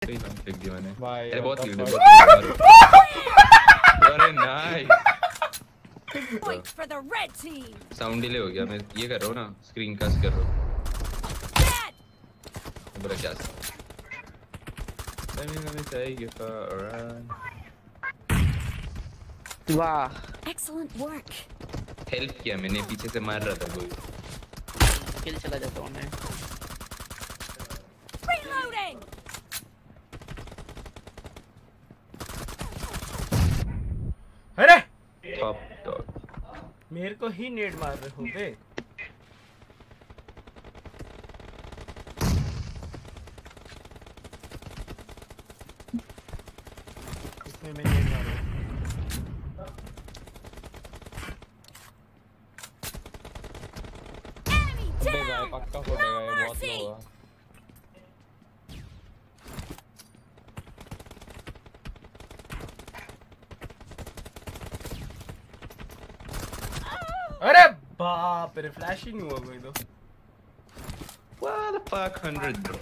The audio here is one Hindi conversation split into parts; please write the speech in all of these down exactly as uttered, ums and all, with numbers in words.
सही बात फेंक दिया मैंने। भाई अरे बहुत लीड है। अरे nice. Point for the red team. Sound delay हो गया। मैं ये कर रहा हूँ ना, स्क्रीन कास्ट कर रहा हूँ। बड़ा क्या Let me let me say you for alright. वाह Excellent work. हेल्प किया मैंने, पीछे से मार रहा था कोई। किल चला जाता हूँ मैं। Reloading. अरे टॉप टॉप मेरे को ही नेड मार रहे हो बे। इसमें मैं नेड मार रहा हूँ। अबे भाई पक्का फटेगा ये, बहुत लो हुआ। अरे बाप रे फ्लैश ही नहीं हुआ कोई तो। What the fuck hundred bro.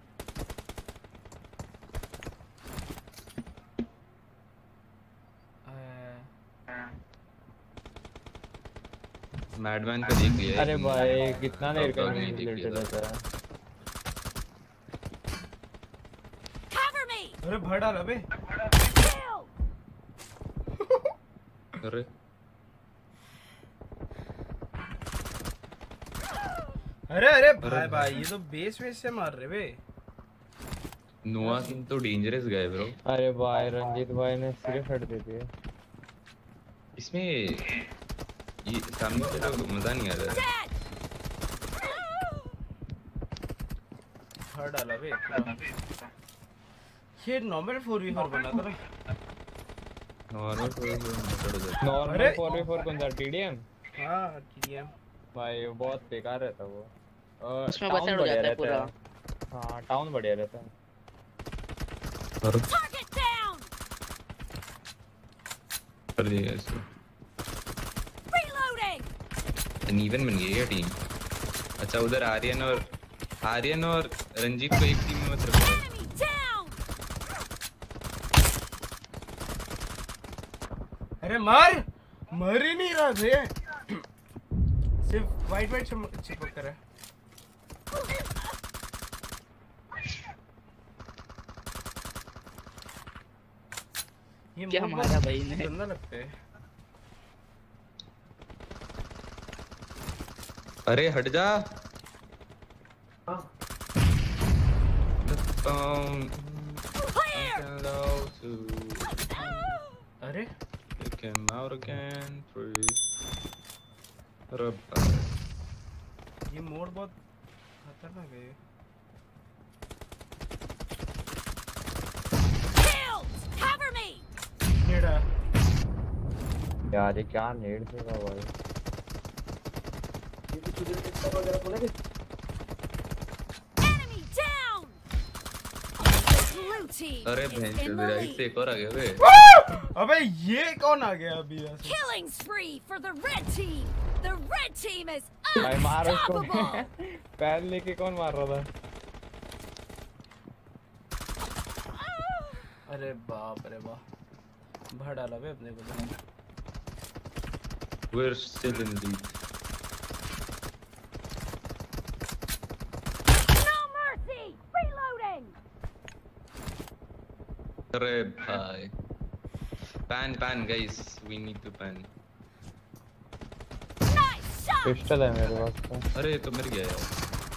Madman को देख लिया। अरे भाई कितना देर का रिलेटेड है। Cover me. अरे भर डाला बे। अरे अरे अरे भाई भाई ये तो बेस वेस से मार रहे बे। नोआ तुम तो डेंजरस गए ब्रो। अरे भाई रंजीत भाई ने सिर्फ हट दे दिए। इसमें ये सामने से तो मजा नहीं आ रहा है। भर डाला बे। ये नॉर्मल फोर वी फोर बना था ना। Normal four v four normal four v four कौन सा टीडीएम? हाँ टीडीएम भाई वो बहुत बेकार रहता वो। उसमें बचा हो जाता है पूरा। हाँ टाउन बढ़िया रहता है। Target down. कर दिया इसको। Reloading. अनइवन बन गई है टीम। अच्छा उधर आर्यन और आर्यन और रंजीत को एक टीम में मत रखो। Enemy down. अरे मार मर ही नहीं रहा बे। सिर्फ वाइट वाइट चिपक कर है। ये क्या मारा भाई ने? गंदा लगता है। अरे हट जा। अरे came out again free. ये मोड बहुत खतरनाक है। Cover me. नेड़ा यार ये क्या नेड देगा भाई। Enemy down. Blue team. अरे is भैंस in the राइट lead. से एक और आ गया बे। अबे ये कौन आ गया अभी यहाँ से? Killing spree for the red team. The red team is भाई मार उसको। unstoppable. पैर लेके कौन मार रहा था? अरे बाप रे वाह भर डाला बे अपने को। We're still in lead. No mercy. Reloading. अरे भाई pan pan guys we need to pan. Nice shot. Pistol है मेरे पास तो। अरे तो मर गया यार।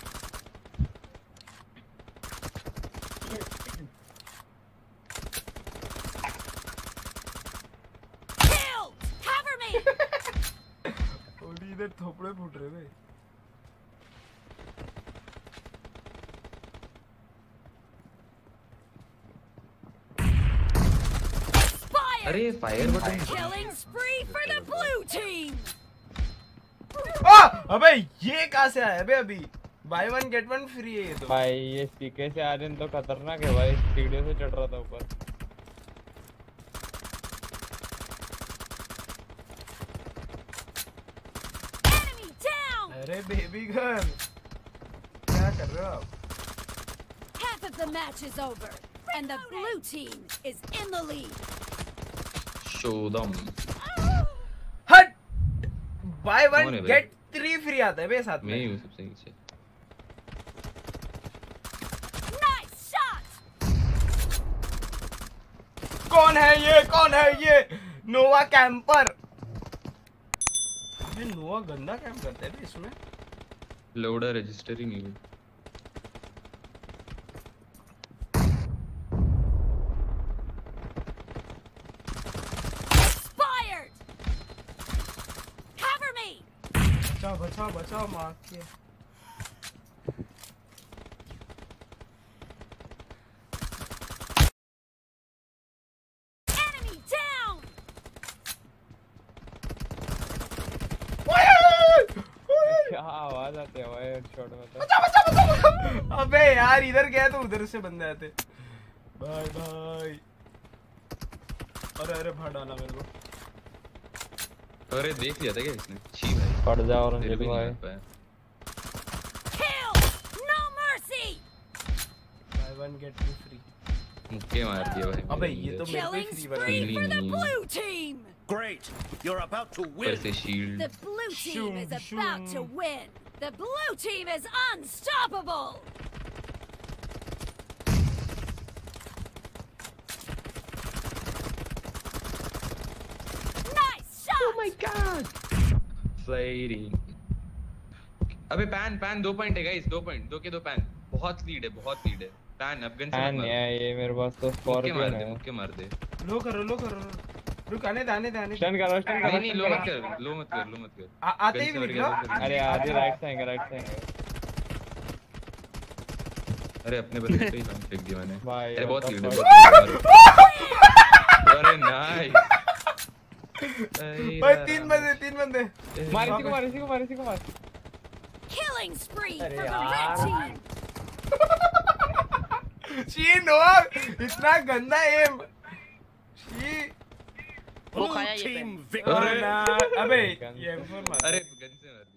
Killed. Cover me. और इधर थोपड़े फूट रहे बे। Fire. अरे fire button. Killing spree for the blue team. आ अबे ये कहाँ से आया बे अभी? Buy one get one free है ये तो। भाई ये सीके से आर्यन तो खतरनाक है भाई। सीढ़ियों से चढ़ रहा था ऊपर। Enemy down. अरे बेबी गर्ल क्या कर रहे हो आप? Half of the match is over. And the blue team is in the lead. Show them. हट बाय कौन है वन भाई? गेट थ्री फ्री आता है बे साथ मैं में ही हूँ सबसे नीचे। Nice shot. कौन है ये कौन है ये नोवा कैंपर अबे नोवा गंदा कैंप करता है बे इसमें लोडर रजिस्टर ही नहीं हुई। Expired. Cover me. बचाओ बचाओ बचाओ मार के Enemy down. क्या आवाज आती है भाई हेडशॉट में तो। अबे यार इधर गया तो उधर से बंदे आते बाय बाय अरे अरे भाड़ डाला मेरे को अरे देख लिया था क्या इसने? छी भाई। पड़ जाओ मेरे रंजीत भी नहीं भाई। लग पाया। Kill. No mercy. Buy one get two free मुक्के मार दिया भाई। अबे मेरे ये तो अंदर। मेरे को ही Killing फ्री बना spree Really for the नहीं। blue team. Great! You're about to ऊपर win! से shield. The blue team Shoom, is about to shoom. win. The blue team is unstoppable. Nice shot. Oh my god. फ्लाइटिंग। अबे पैन पैन दो पॉइंट है गाइस, दो पॉइंट, दो के दो पैन। बहुत लीड है, बहुत लीड है। पैन अफगान से फैन मत नहीं मारो। है ये मेरे पास तो मुक्के स्कॉर्पियन मार दे, है। मुक्के मार दे। लो करो लो करो रुक आने दे आने दे आने दे स्टन करो स्टन नहीं करो नहीं stun लो करो। मत कर, लो मत कर, लो मत कर। आ- आते ही गन से भी मर लो गया तो अरे आधे राइट से आएंगे राइट से आएंगे। अरे अपने बंदे पे ही काम फेंक दिया मैंने। भाई, अरे बहुत what लीड the है, fuck? बहुत लीड है। अरे नाइस। भाई तीन बंदे तीन बंदे मार इसी को मार इसी को मार इसी को मार। Killing spree for अरे the यार। red team. शी नोवा इतना गंदा एम शी वो खाया ये Team पेन। victory! अबे ये एम फोर मार अरे गन से मार